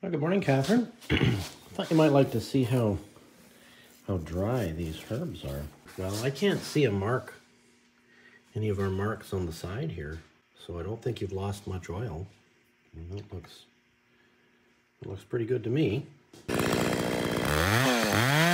Well, good morning, Catherine. Thought you might like to see how dry these herbs are. Well, I can't see a mark, any of our marks on the side here, so I don't think you've lost much oil. And it looks pretty good to me.